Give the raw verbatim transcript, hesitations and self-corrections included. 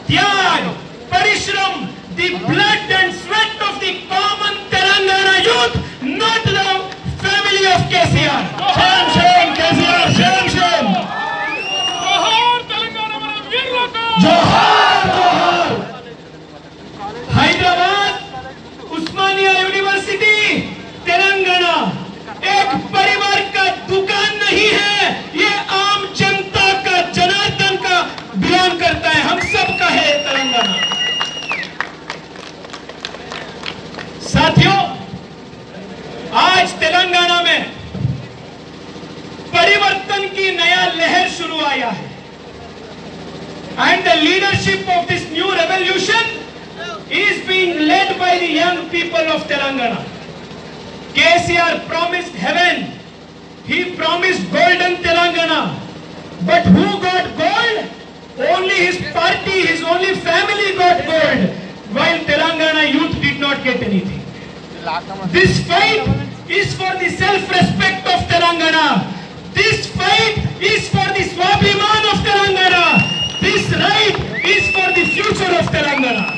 त्याग, परिश्रम, the blood and sweat of the common Telangana youth, not the family of K C R. Shame, shame, K C R, shame, shame. जोहार तेलंगाना में वीरों को जोहार, जोहार. हैदराबाद, उस्मानिया यूनिवर्सिटी, तेलंगाना एक परिवार का दुकान नहीं है, ये आम जनता का, जनार्दन का बिलोंग करता है, हम सब का है तेलंगाना. साथियों, आज तेलंगाना में परिवर्तन की नया लहर शुरू आया है. And the leadership of this new revolution is being led by the young people of Telangana. K C R promised heaven. He promised golden Telangana. But who got gold? Only his party, his only family got gold, while Telangana youth did not get anything. This fight is for the self-respect of Telangana. This fight is for the Swabhiman of Telangana. This right is for the future of Telangana.